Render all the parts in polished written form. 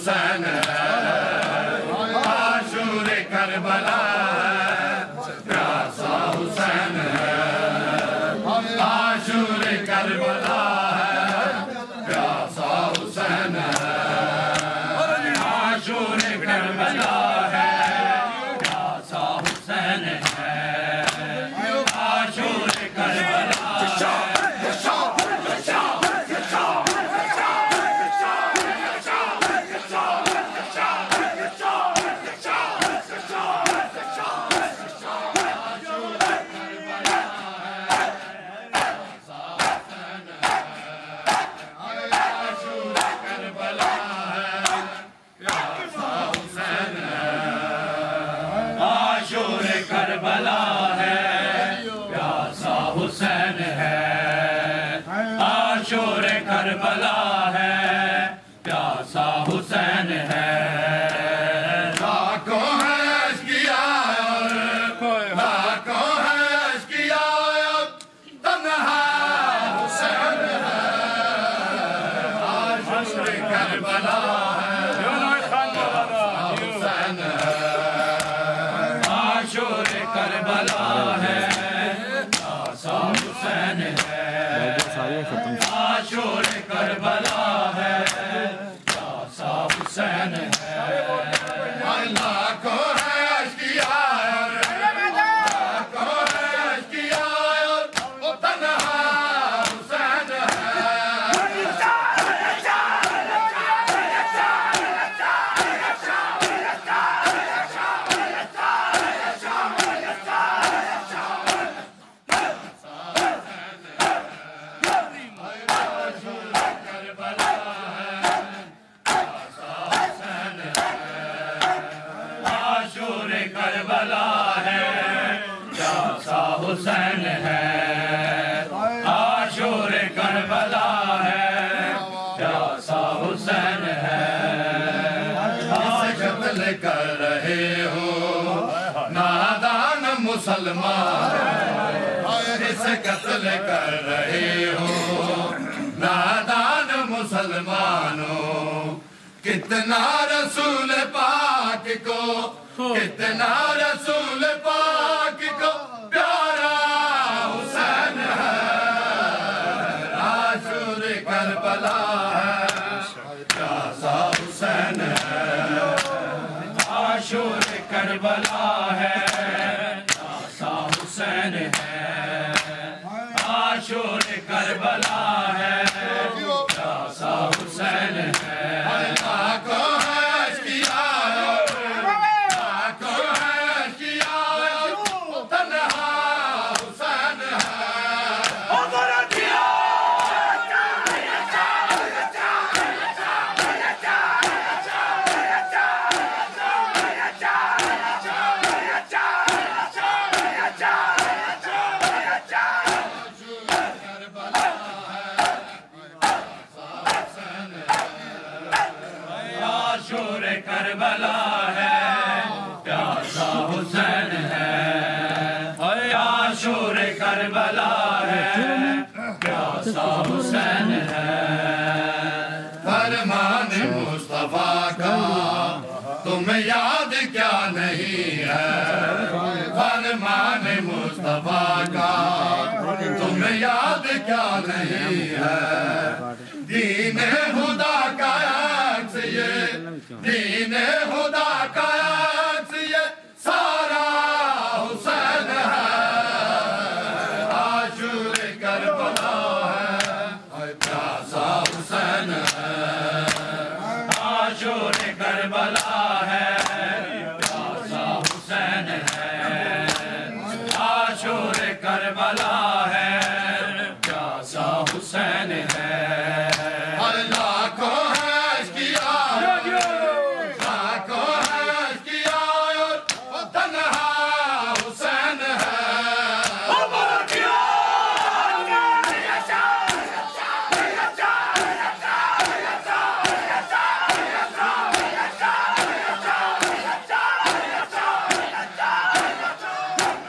حسین ہے عاشور کربلا ہے پیاسا حسین ہے عاشور کربلا ہے پیاسا حسین ہے عاشور کربلا ہے پیاسا حسین ہے عاشور کربلا عاشور کربلا ہے پیاسا حسین ہے لاکھوں عیش کیا لاکھوں عیش کیا تنہا حسین ہے عاشور کربلا ہے حسین ہے عاشور کربلا ہے پیاسا حسین ہے عاشور کربلا ہے پیاسا حسین ہے اللہ کو عیش کیا اللہ کو عیش کیا وہ تنہا حسین حسین ہے عاشور کربلا ہے پیاسا حسین ہے قتل کر رہے ہو نادان مسلمان اسے قتل کر رہے ہو نادان مسلمانوں کتنا رسول پاک کو کتنا رسول پاک کو پیارا حسین ہے عاشور کربلا ہے پیاسا حسین ہے عاشور کربلا ہے پیاسا حسین ہے عاشور کربلا ہے پیاسا حسین ہے اللہ کو عیش کیا عاشور کربلا ہے پیاسا حسین ہے عاشور کربلا ہے پیاسا حسین ہے فرمان مصطفیٰ کا تمہیں یاد کیا نہیں ہے فرمان مصطفیٰ کا تمہیں یاد کیا نہیں ہے دین خدا کا دین خدا کا عکس یہ سارا حسین ہے عاشور کربلا ہے پیاسا حسین ہے عاشور کربلا ہے پیاسا حسین ہے عاشور کربلا ہے پیاسا حسین ہے اللہ کو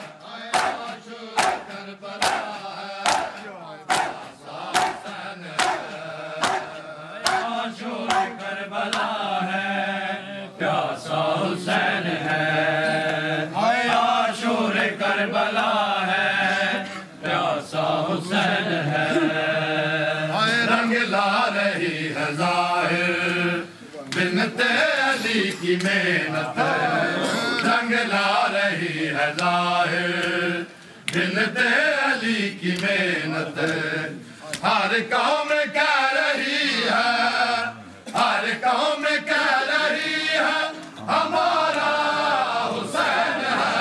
حسین رہی ہے ظاہر بنت علی کی محنت رنگ لا رہی ہے ظاہر بنت علی کی محنت ہر قوم کہہ رہی ہے ہر قوم کہہ رہی ہے ہمارا حسین ہے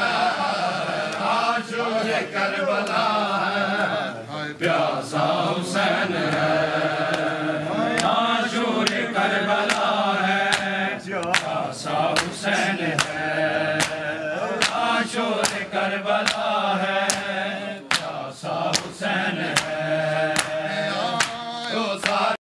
عاشور کربلا ہے پیاسا حسین ہے عاشور کربلا ہے پیاسا حسین ہے عاشور کربلا ہے پیاسا حسین ہے